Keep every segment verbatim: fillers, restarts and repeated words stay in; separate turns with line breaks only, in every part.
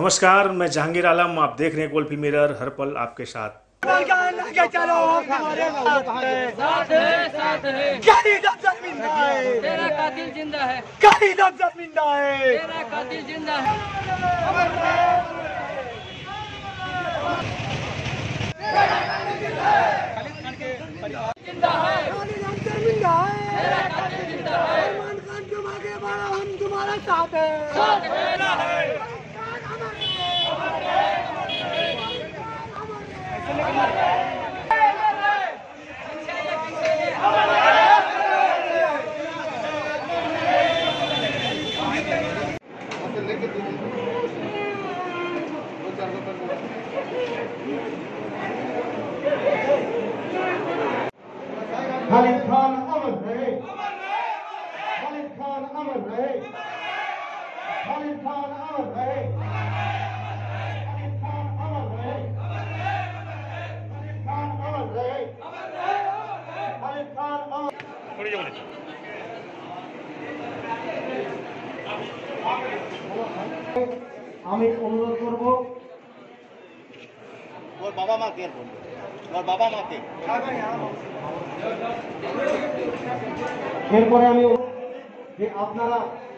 नमस्कार, मैं जहांगीर आलम। आप देख रहे हैं गोल्फी मिरर, हर पल आपके साथ।
चलो हमारे साथ है, साथ है। जिंदा है, तेरा कातिल जिंदा है। जिंदा है, तेरा कातिल जिंदा है। जिंदा है, जिंदा है, तेरा कातिल जिंदा है। सलमान खान तुम आगे बढ़ो, हम तुम्हारा साथ है, साथ है।
खालिद खान अमर रहे, खालिद खान अमर रहे, खालिद खान अमर रहे, खालिद खान अमर रहे, खालिद खान अमर रहे, खालिद खान अमर। আমি অনুরোধ করব ওর বাবা মাকে ওর বাবা মাকে এরপরে আমি যে আপনারা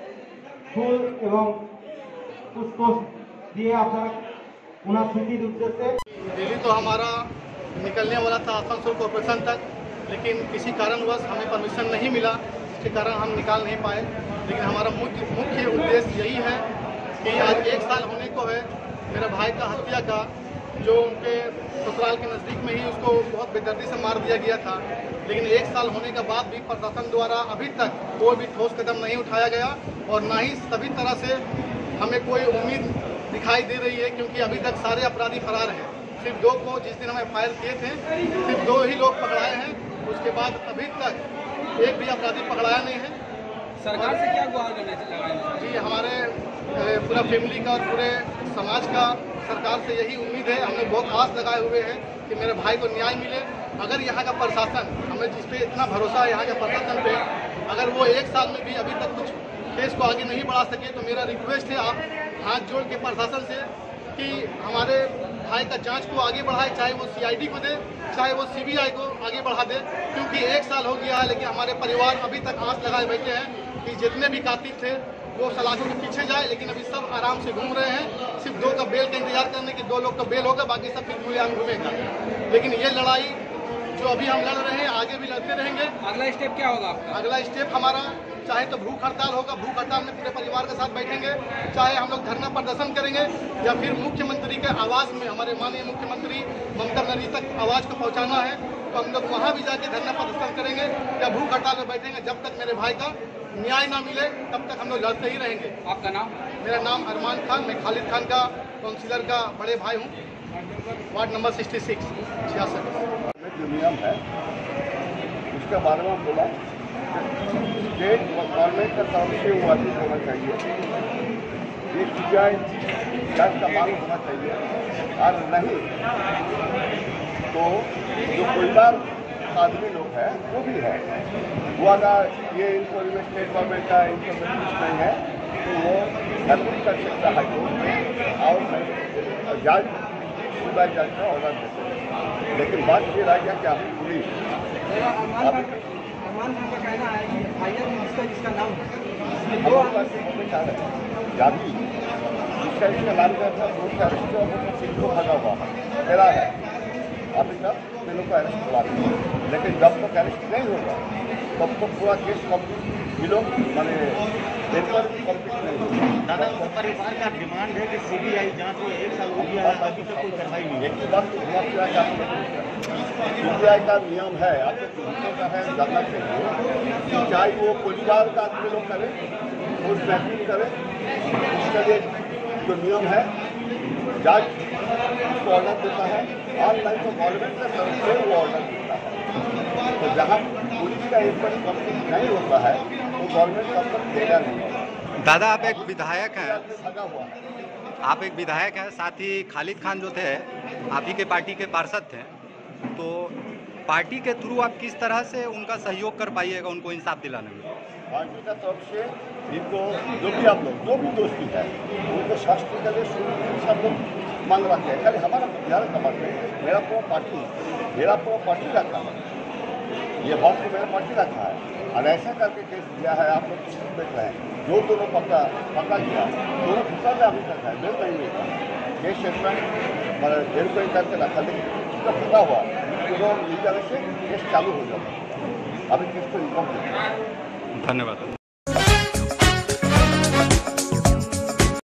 ফুল এবং পুষ্প দিয়ে আপনারা ওনার স্মৃতির উদ্দেশ্যে। दिल्ली तो हमारा निकलने वाला था आसनसोल कॉर्पोरेशन तक, लेकिन किसी कारणवश हमें परमिशन नहीं मिला, इसके कारण हम निकाल नहीं पाए। लेकिन हमारा मुख्य मुख्य उद्देश्य यही है कि आज एक साल होने को है मेरे भाई का हत्या का, जो उनके ससुराल के नज़दीक में ही उसको बहुत बेदर्दी से मार दिया गया था। लेकिन एक साल होने के बाद भी प्रशासन द्वारा अभी तक कोई भी ठोस कदम नहीं उठाया गया और ना ही सभी तरह से हमें कोई उम्मीद दिखाई दे रही है, क्योंकि अभी तक सारे अपराधी फरार हैं। सिर्फ दो को जिस दिन हम एफ आई आर किए थे सिर्फ दो ही लोग पकड़ाए हैं, उसके बाद अभी तक एक भी अपराधी पकड़ाया नहीं है।
सरकार से क्या गुहार करना चाहिए?
जी, हमारे पूरा फैमिली का और पूरे समाज का सरकार से यही उम्मीद है। हम लोग बहुत आस लगाए हुए हैं कि मेरे भाई को न्याय मिले। अगर यहाँ का प्रशासन, हमें जिस पे इतना भरोसा है यहाँ के प्रशासन पे, अगर वो एक साल में भी अभी तक कुछ केस को आगे नहीं बढ़ा सके तो मेरा रिक्वेस्ट है आप हाथ जोड़ के प्रशासन से कि हमारे भाई का जांच को आगे बढ़ाए, चाहे वो सी आई डी को दे, चाहे वो सी बी आई को आगे बढ़ा दे, क्योंकि एक साल हो गया है लेकिन हमारे परिवार अभी तक आस लगाए बैठे हैं कि जितने भी कातिल थे वो सलाखों के पीछे जाए। लेकिन अभी सब आराम से घूम रहे हैं, सिर्फ दो का बेल का इंतजार करने की, दो लोग का बेल होगा, बाकी सब फिर खुलेआम घूमेगा। लेकिन ये लड़ाई जो अभी हम लड़ रहे हैं आगे भी लड़ते रहेंगे।
अगला स्टेप क्या होगा आपका?
अगला स्टेप हमारा चाहे तो भूख हड़ताल होगा, भूख हड़ताल में पूरे परिवार के साथ बैठेंगे, चाहे हम लोग धरना प्रदर्शन करेंगे, या फिर मुख्यमंत्री के आवास में, हमारे माननीय मुख्यमंत्री ममता बनर्जी तक आवाज़ को पहुंचाना है तो हम लोग वहां भी जाके धरना प्रदर्शन करेंगे या भूख हड़ताल में बैठेंगे। जब तक मेरे भाई का न्याय ना मिले तब तक हम लोग लड़ते ही रहेंगे।
आपका नाम?
मेरा नाम अरमान खान, मैं खालिद खान का काउंसिलर का बड़े भाई हूँ, वार्ड नंबर सिक्सटी सिक्स छियासठ।
जो नियम है उसके बारे में बोला, स्टेट गवर्नमेंट का तरफ से वो अधिक होना चाहिए, ये सीबीआई जांच का मांग होना चाहिए, और नहीं तो जो कोई बार आदमी लोग है वो भी है, वो अगर ये इन्फॉर्मेशन स्टेट गवर्नमेंट का इन्फॉर्मेशन नहीं है तो वो हेल्प कर सकता है कोर्ट में और जांच सीबीआई जांच का ऑर्डर दे सकते। लेकिन बात ये रह गया कि अभी पुलिस
अरमान खान का कहना है कि आईएम जिसका जिसका नाम
जाभी जिसका इसका नाम का था वो अरेस्ट को भगा हुआ मेरा है, अभी तक मेरे को अरेस्ट हुआ नहीं। लेकिन जब तक अरेस्ट नहीं होगा तब तक पूरा केस कम्प्लीट ये लोग मैंने पेपर कम्प्लीट नहीं होगा।
दादा परिवार का डिमांड है कि सीबीआई जांच में एक साल हो गया है, अभी तक कोई कार्रवाई नहीं है।
एक बात सीबीआई का नियम है, आपको पुलिसों का है जानना चाहिए, चाहे वो परिवार का आदमी लोग करे, वो ट्रैकिंग करे, उसके लिए जो नियम है जज उसको ऑर्डर देता है, ऑनलाइन तो गवर्नमेंट का तरफ से वो ऑर्डर देता है। तो जहाँ पुलिस का एक बार कंप्लीट नहीं होता है तो गवर्नमेंट तब तक देगा नहीं होगा।
दादा, आप एक विधायक हैं,
लगा हुआ है।
आप एक विधायक हैं, साथ ही खालिद खान जो थे आप ही के पार्टी के पार्षद थे, तो पार्टी के थ्रू आप किस तरह से उनका सहयोग कर पाइएगा उनको इंसाफ दिलाने में?
पार्टी का तरफ से इनको जो भी आप लोग जो भी दोस्ती है उनको शास्त्री के लिए सब लोग मांग रखते हैं। खाली हमारा बिहार का बात नहीं, मेरा पूरा पार्टी मेरा पूरा पार्टी रखा है, ये बात को मेरा पार्टी रखा है। और ऐसा करके केस दिया है, आप लोग देख रहे हैं, जो दोनों पक्का पक्का किया दोनों फंसा में अभी तक है, बेल नहीं मिलता। केस स्टेटमेंट मतलब जेल को करके रखा, लेकिन उसका फंसा हुआ तो मिल जाने से केस चालू हो जाता। अभी केस को इन्फॉर्म
धन्यवाद।